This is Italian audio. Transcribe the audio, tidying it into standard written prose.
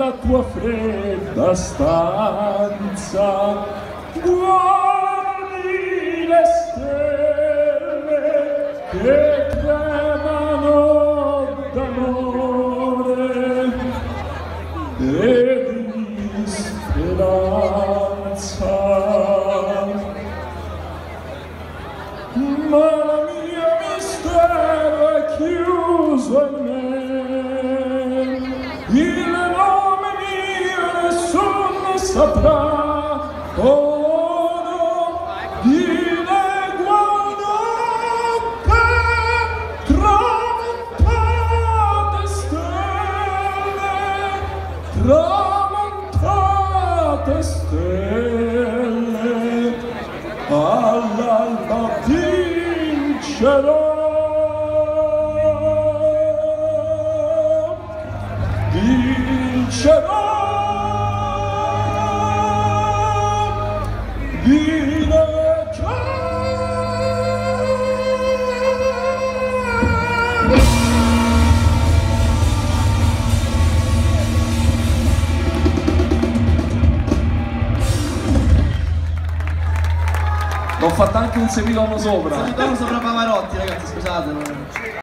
nella tua fredda stanza guardi le stelle che tremano d'amore e di speranza, ma il mio mistero è chiuso in me, il nome mio nessuno saprà. Oh no, dileguano che tramontate stelle, all'alba vincerò, vincerò. L'ho fatta anche un semidono sopra. Semidono sopra Pavarotti, ragazzi, scusate.